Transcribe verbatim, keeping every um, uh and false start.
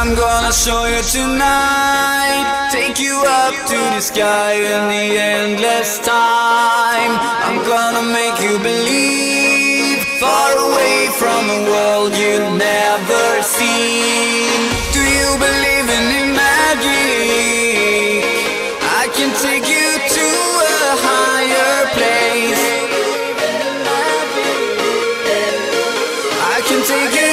I'm gonna show you tonight, take you up to the sky in the endless time. I'm gonna make you believe, far away from a world you've never seen. Do you believe in magic? I can take you to a higher place. I can take you